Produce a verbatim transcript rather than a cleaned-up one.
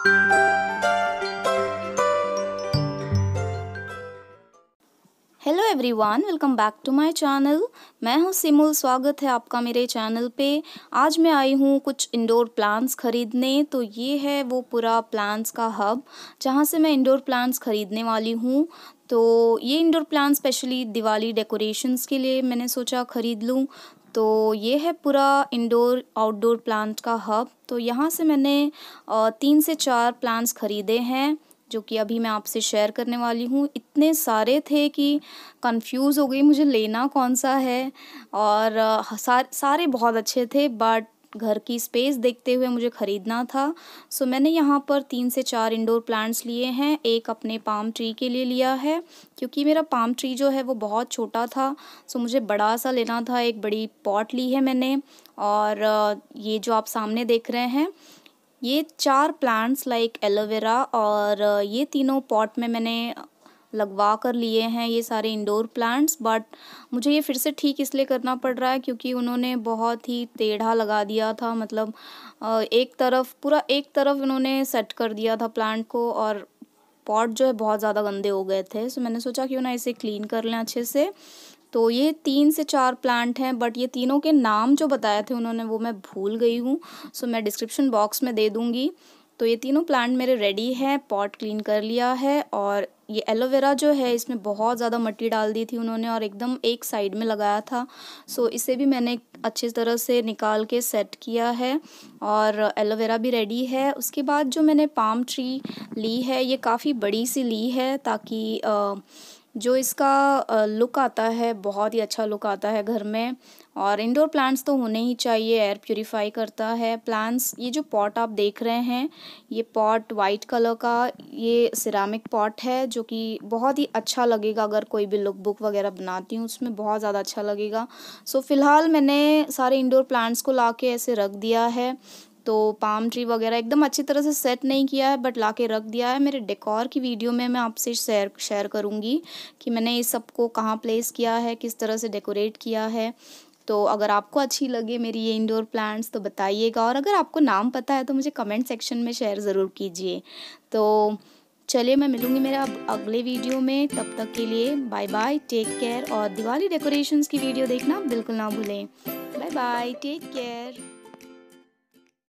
Hello everyone, welcome back to my channel. मैं हूं सिमुल, स्वागत है आपका मेरे चैनल पे। आज मैं आई हूं कुछ इंडोर प्लांट्स ख़रीदने। तो ये है वो पूरा प्लांट्स का हब जहां से मैं इंडोर प्लांट्स ख़रीदने वाली हूं। तो ये indoor plants specially Diwali decorations के लिए मैंने सोचा ख़रीद लूं। तो ये है पूरा इंडोर आउटडोर प्लांट का हब। तो यहाँ से मैंने अ, तीन से चार प्लांट्स ख़रीदे हैं जो कि अभी मैं आपसे शेयर करने वाली हूँ। इतने सारे थे कि कंफ्यूज हो गई मुझे लेना कौन सा है। और अ, सा, सारे बहुत अच्छे थे बट घर की स्पेस देखते हुए मुझे ख़रीदना था। सो मैंने यहाँ पर तीन से चार इंडोर प्लांट्स लिए हैं। एक अपने पाम ट्री के लिए लिया है क्योंकि मेरा पाम ट्री जो है वो बहुत छोटा था। सो मुझे बड़ा सा लेना था। एक बड़ी पॉट ली है मैंने। और अ, ये जो आप सामने देख रहे हैं ये चार प्लांट्स लाइक एलोवेरा, और ये तीनों पॉट में मैंने लगवा कर लिए हैं ये सारे इंडोर प्लांट्स। बट मुझे ये फिर से ठीक इसलिए करना पड़ रहा है क्योंकि उन्होंने बहुत ही टेढ़ा लगा दिया था। मतलब अ, एक तरफ पूरा एक तरफ उन्होंने सेट कर दिया था प्लांट को, और पॉट जो है बहुत ज़्यादा गंदे हो गए थे। सो मैंने सोचा क्यों ना इसे क्लीन कर लें अच्छे से। तो ये तीन से चार प्लांट हैं बट ये तीनों के नाम जो बताए थे उन्होंने वो मैं भूल गई हूँ। सो मैं डिस्क्रिप्शन बॉक्स में दे दूँगी। तो ये तीनों प्लांट मेरे रेडी हैं, पॉट क्लीन कर लिया है। और ये एलोवेरा जो है इसमें बहुत ज़्यादा मिट्टी डाल दी थी उन्होंने और एकदम एक साइड में लगाया था। सो इसे भी मैंने अच्छी तरह से निकाल के सेट किया है और एलोवेरा भी रेडी है। उसके बाद जो मैंने पाम ट्री ली है ये काफ़ी बड़ी सी ली है ताकि अ, जो इसका लुक आता है बहुत ही अच्छा लुक आता है घर में। और इंडोर प्लांट्स तो होने ही चाहिए, एयर प्यूरिफाई करता है प्लांट्स। ये जो पॉट आप देख रहे हैं ये पॉट वाइट कलर का ये सिरामिक पॉट है जो कि बहुत ही अच्छा लगेगा अगर कोई भी लुक बुक वगैरह बनाती हूँ उसमें बहुत ज़्यादा अच्छा लगेगा। सो फिलहाल मैंने सारे इंडोर प्लांट्स को लाके ऐसे रख दिया है। तो पाम ट्री वगैरह एकदम अच्छी तरह से सेट नहीं किया है बट लाके रख दिया है। मेरे डेकोर की वीडियो में मैं आपसे शेयर शेयर करूँगी कि मैंने इस सब को कहाँ प्लेस किया है, किस तरह से डेकोरेट किया है। तो अगर आपको अच्छी लगे मेरी ये इंडोर प्लांट्स तो बताइएगा, और अगर आपको नाम पता है तो मुझे कमेंट सेक्शन में शेयर ज़रूर कीजिए। तो चलिए मैं मिलूँगी मेरे अब अगले वीडियो में। तब तक के लिए बाय बाय, टेक केयर। और दिवाली डेकोरेशंस की वीडियो देखना बिल्कुल ना भूलें। Bye bye, take care.